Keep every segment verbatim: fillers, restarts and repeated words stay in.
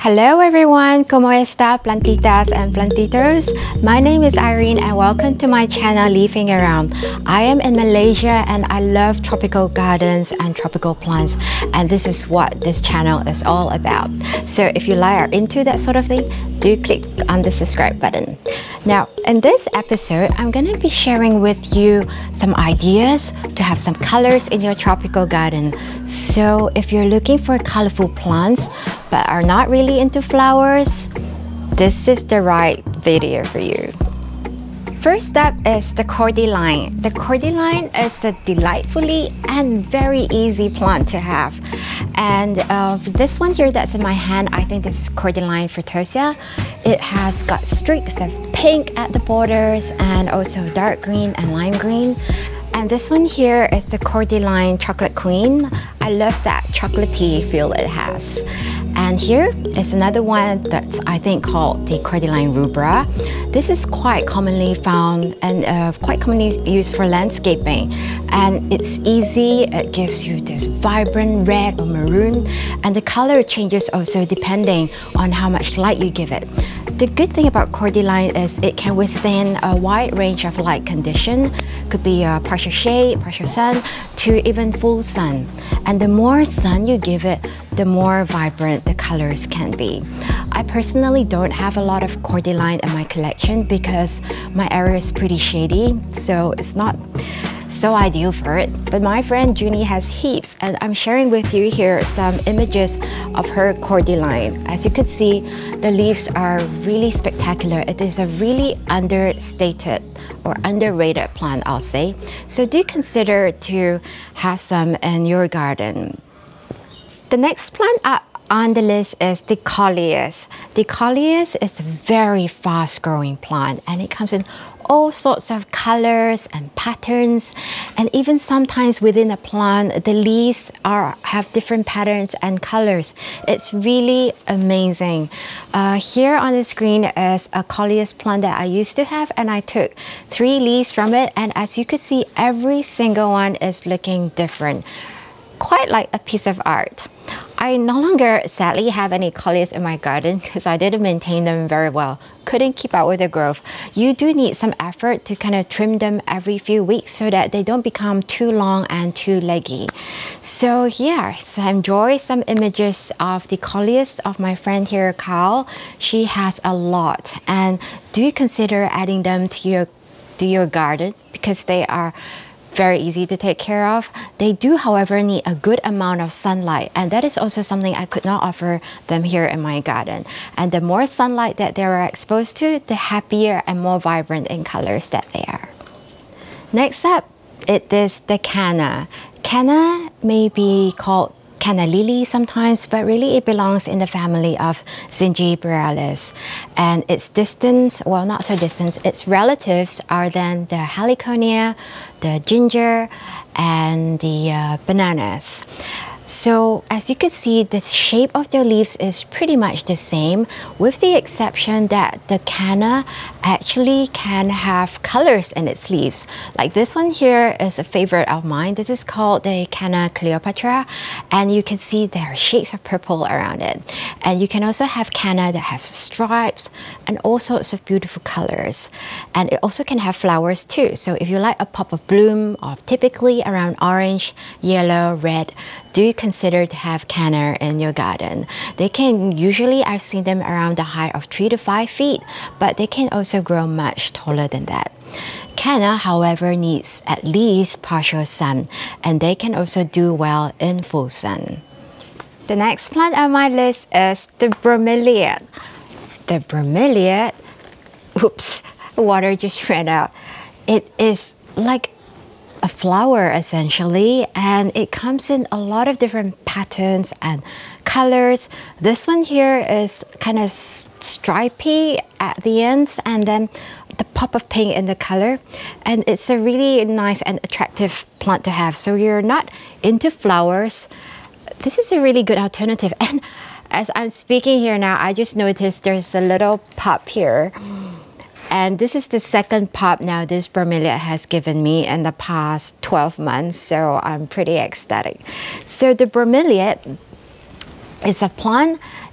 Hello everyone, ¿cómo está plantitas and plantitos? My name is Irene and welcome to my channel Leafing Around. I am in Malaysia and I love tropical gardens and tropical plants, and this is what this channel is all about. So if you like or into that sort of thing, do click on the subscribe button. Now in this episode, I'm going to be sharing with you some ideas to have some colors in your tropical garden. So if you're looking for colorful plants but are not really into flowers, this is the right video for you. First up is the cordyline. The cordyline is a delightfully and very easy plant to have. And uh, this one here that's in my hand, I think this is cordyline frutosea. It has got streaks of pink at the borders and also dark green and lime green. And this one here is the cordyline chocolate queen. I love that chocolatey feel it has. And here is another one that's I think called the cordyline rubra. This is quite commonly found and uh, quite commonly used for landscaping. And it's easy, it gives you this vibrant red or maroon, and the color changes also depending on how much light you give it. The good thing about cordyline is it can withstand a wide range of light condition. Could be a partial shade, partial sun, to even full sun. And the more sun you give it, the more vibrant the colors can be. I personally don't have a lot of cordyline in my collection because my area is pretty shady, so it's not so ideal for it. But my friend Junie has heaps, and I'm sharing with you here some images of her cordyline. As you could see, the leaves are really spectacular. It is a really understated or underrated plant, I'll say. So do consider to have some in your garden. The next plant up on the list is the Coleus. The Coleus is a very fast growing plant, and it comes in all sorts of colors and patterns, and even sometimes within a plant the leaves are have different patterns and colors. It's really amazing. Uh, here on the screen is a Coleus plant that I used to have, and I took three leaves from it, and as you can see, every single one is looking different, quite like a piece of art. I no longer sadly have any Coleus in my garden because I didn't maintain them very well. Couldn't keep up with the growth. You do need some effort to kind of trim them every few weeks so that they don't become too long and too leggy. So yeah, so enjoy some images of the Coleus of my friend here, Carl. She has a lot, and do consider adding them to your to your garden because they are very easy to take care of. They do, however, need a good amount of sunlight, and that is also something I could not offer them here in my garden. And the more sunlight that they are exposed to, the happier and more vibrant in colors that they are. Next up, it is the canna. Canna may be called canna lily sometimes, but really it belongs in the family of Zingiberales. And its distance, well, not so distant, its relatives are then the heliconia, the ginger, and the uh, bananas. So as you can see, the shape of their leaves is pretty much the same, with the exception that the canna actually can have colors in its leaves. Like this one here is a favorite of mine. This is called the Canna Cleopatra, and you can see there are shades of purple around it. And you can also have canna that has stripes and all sorts of beautiful colors. And it also can have flowers too. So if you like a pop of bloom of typically around orange, yellow, red, do consider to have canna in your garden. They can usually, I've seen them around the height of three to five feet, but they can also grow much taller than that. Canna, however, needs at least partial sun, and they can also do well in full sun. The next plant on my list is the bromeliad. The bromeliad, oops, water just ran out. It is like a flower essentially, and it comes in a lot of different patterns and colors. This one here is kind of stripy at the ends, and then the pop of pink in the color, and it's a really nice and attractive plant to have. So you're not into flowers, this is a really good alternative. And as I'm speaking here now, I just noticed there's a little pop here. And this is the second pop now this bromeliad has given me in the past twelve months, so I'm pretty ecstatic. So the bromeliad is a plant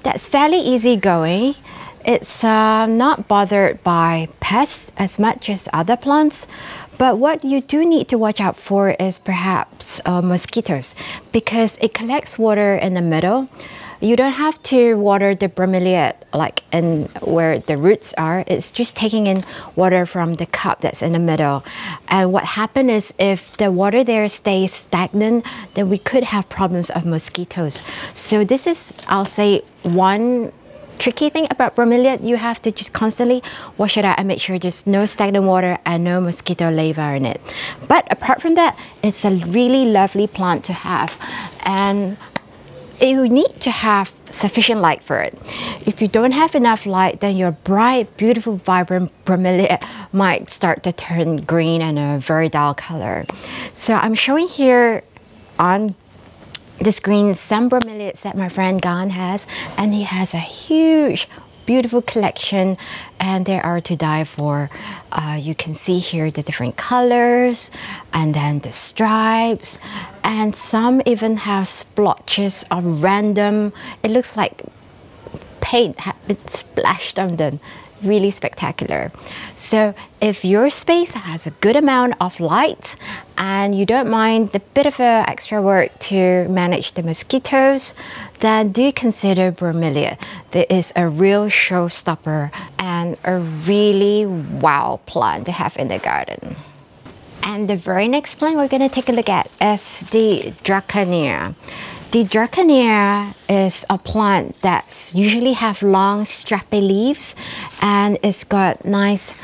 that's fairly easygoing. It's uh, not bothered by pests as much as other plants. But what you do need to watch out for is perhaps uh, mosquitoes, because it collects water in the middle. You don't have to water the bromeliad like in where the roots are. It's just taking in water from the cup that's in the middle. And what happens is if the water there stays stagnant, then we could have problems of mosquitoes. So this is, I'll say, one tricky thing about bromeliad. You have to just constantly wash it out and make sure there's no stagnant water and no mosquito larvae in it. But apart from that, it's a really lovely plant to have, and you need to have sufficient light for it. If you don't have enough light, then your bright, beautiful, vibrant bromeliad might start to turn green and a very dull color. So I'm showing here on the screen some bromeliads that my friend Gan has, and he has a huge, beautiful collection, and they are to die for. Uh, you can see here the different colors, and then the stripes, and some even have splotches of random, it looks like paint has been splashed on them. Really spectacular. So if your space has a good amount of light and you don't mind the bit of uh, extra work to manage the mosquitoes, then do consider bromeliad. There is a real showstopper and a really wow plant to have in the garden. And the very next plant we're going to take a look at is the Dracaena. The Dracaena is a plant that usually have long strappy leaves, and it's got nice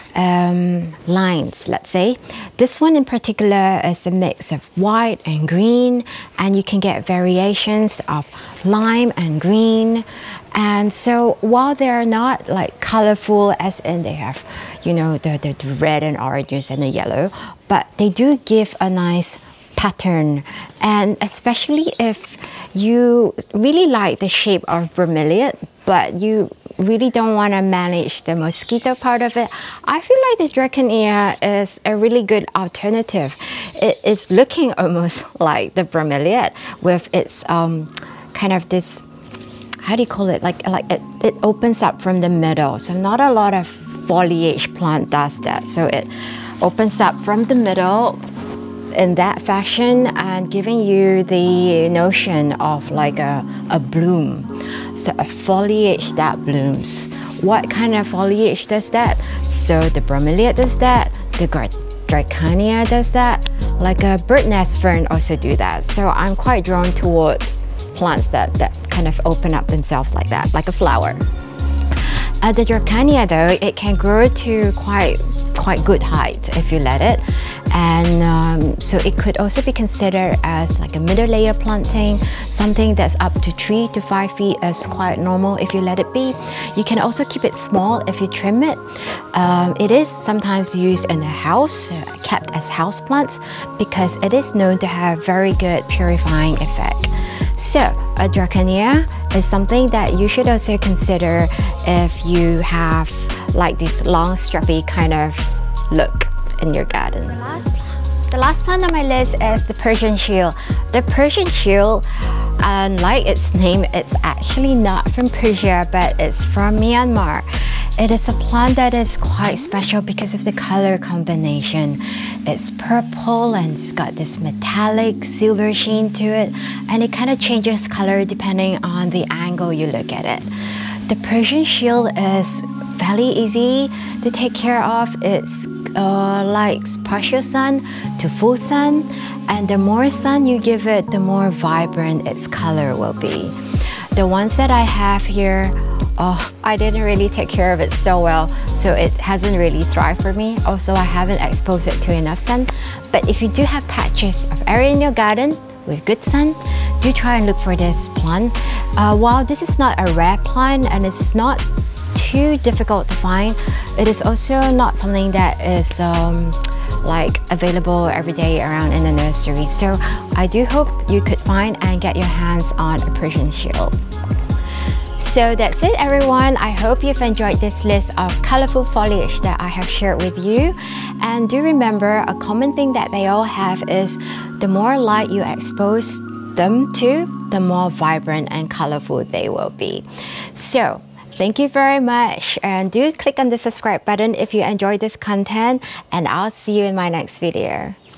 um, lines, let's say. This one in particular is a mix of white and green, and you can get variations of lime and green. And so while they're not like colorful as in they have, you know, the, the, the red and oranges and the yellow, but they do give a nice pattern. And especially if you really like the shape of bromeliad, but you really don't want to manage the mosquito part of it, I feel like the Dracaena is a really good alternative. It is looking almost like the bromeliad with its um, kind of this, how do you call it, like, like it, it opens up from the middle. So not a lot of foliage plant does that. So it opens up from the middle in that fashion and giving you the notion of like a, a bloom. So a foliage that blooms. What kind of foliage does that? So the bromeliad does that, the Dracaena does that, like a bird nest fern also do that. So I'm quite drawn towards plants that, that kind of open up themselves like that, like a flower. Uh, the Dracaena though, it can grow to quite quite good height if you let it, and um, so it could also be considered as like a middle layer planting. Something that's up to three to five feet is quite normal if you let it be. You can also keep it small if you trim it. Um, it is sometimes used in a house, uh, kept as house plants, because it is known to have very good purifying effect. So a Dracaena is something that you should also consider if you have like this long strappy kind of look in your garden. The last, the last plant on my list is the Persian shield. The Persian shield, unlike its name, it's actually not from Persia, but it's from Myanmar. It is a plant that is quite special because of the color combination. It's purple and it's got this metallic silver sheen to it, and it kind of changes color depending on the angle you look at it. The Persian shield is fairly easy to take care of. It's uh, like partial sun to full sun, and the more sun you give it, the more vibrant its color will be. The ones that I have here, oh, I didn't really take care of it so well, so it hasn't really thrived for me. Also, I haven't exposed it to enough sun. But if you do have patches of area in your garden with good sun, do try and look for this plant. Uh, while this is not a rare plant and it's not too difficult to find, it is also not something that is um, like available every day around in the nursery. So I do hope you could find and get your hands on a Persian shield. So that's it everyone. I hope you've enjoyed this list of colorful foliage that I have shared with you. And do remember, a common thing that they all have is the more light you expose them to, the more vibrant and colorful they will be. So thank you very much, and do click on the subscribe button if you enjoyed this content, and I'll see you in my next video.